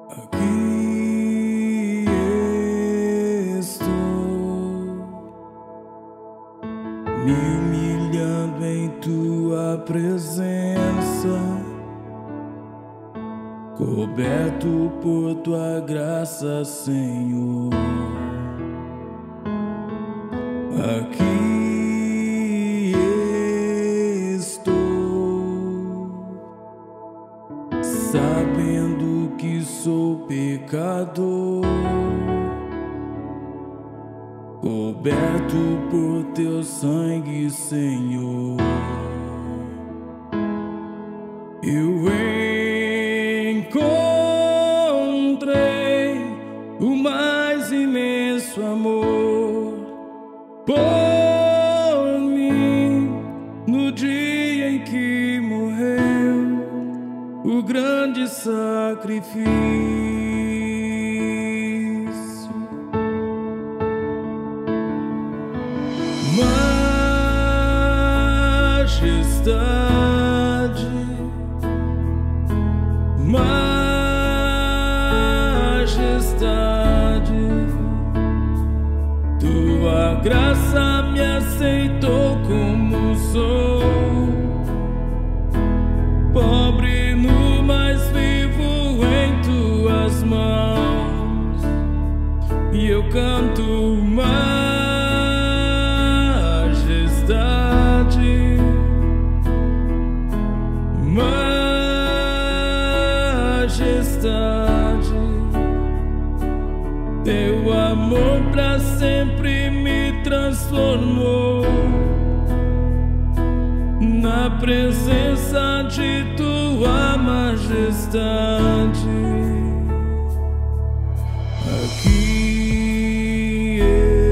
Aqui estou, me humilhando em tua presença, coberto por tua graça, Senhor. Aqui estou, sabendo que sou pecador, coberto por teu sangue, Senhor. Eu encontrei o mais imenso amor por mim no dia em que morreu o grande sacrifício. Majestade, majestade, tua graça me aceitou como sou, pobre nu, mas vivo em tuas mãos, e eu canto majestade, majestade, teu amor pra sempre me transformou na presença de tua majestade. Aqui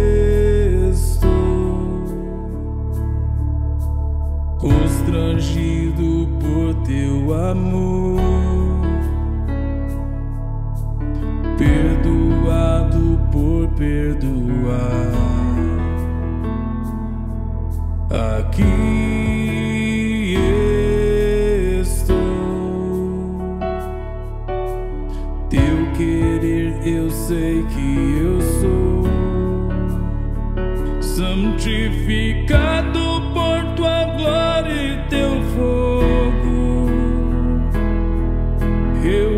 estou, constrangido por teu amor, perdoado por perdoar. Aqui estou, teu querer eu sei que eu sou, santificado por tua glória e teu fogo. Eu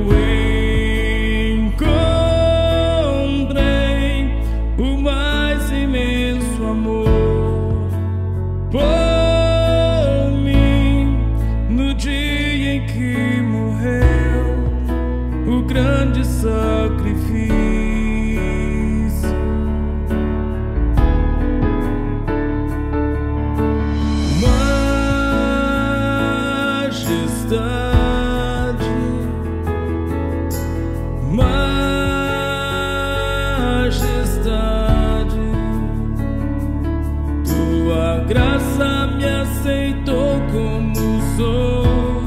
encontrei o mais imenso amor por mim no dia em que morreu o grande sacrifício. Majestade, majestade, tua graça me aceitou como sou,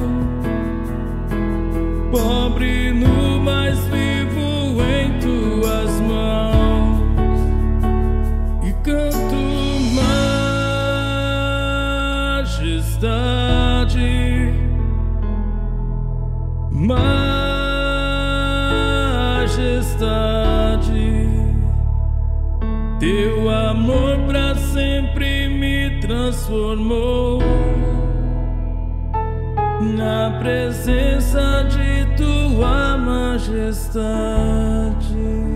pobre nu, mas vivo em tuas mãos, e canto majestade, majestade, teu amor pra sempre me transformou na presença de tua majestade.